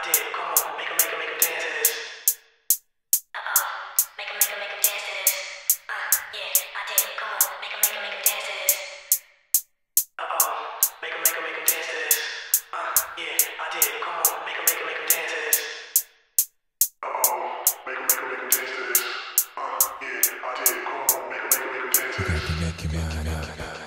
did. Come on, make 'em dance to this. Make 'em dance to this. Yeah, I did. Come on, make 'em dance to this. Make 'em dance to this. Yeah, I did. Come on, make 'em dance to this. Make 'em dance to this. Yeah, I did. Come on, make 'em dance to this.